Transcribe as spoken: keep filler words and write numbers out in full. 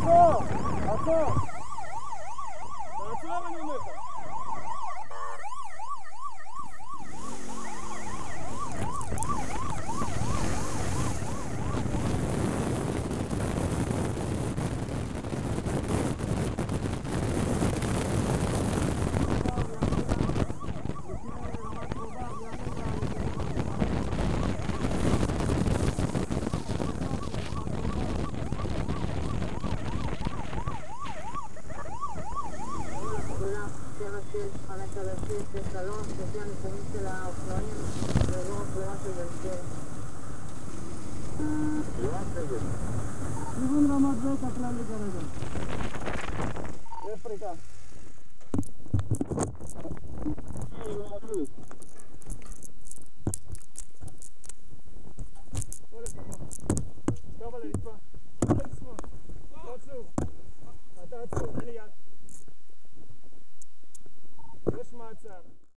עצור! עצור! תעצור, אני אומר לך. חמש אלפים ושלוש, לפי המיקומים של האופנועים, ואזור הפלואה של בנצל. כיוון רמת בית הכללי כרגע. אפריקה. טוב על הרצפה. עצור. אתה עצור, אין לי יד. יש מעצר.